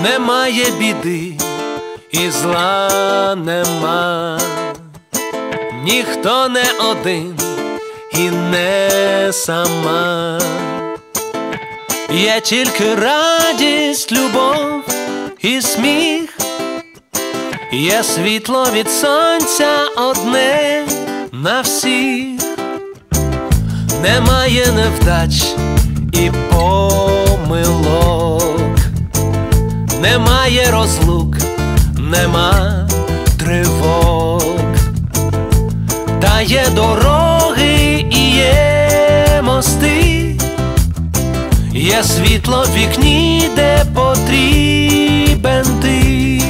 Немає біди і зла нема, ніхто не один і не сама. Є тільки радість, любов і сміх, є світло від сонця одне на всіх. Немає невдач і помилок, немає розлук, нема тривог. Та є дороги і є мости, є світло в вікні, де потрібен ти.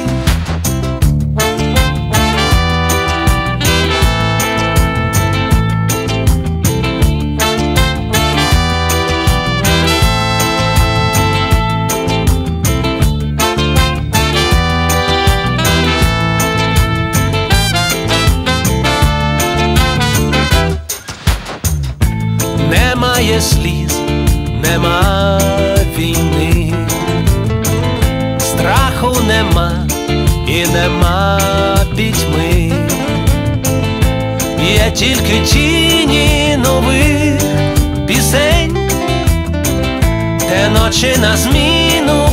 Немає сліз, нема війни, страху нема і нема пітьми. Є тільки тіні нових пісень, де ночі на зміну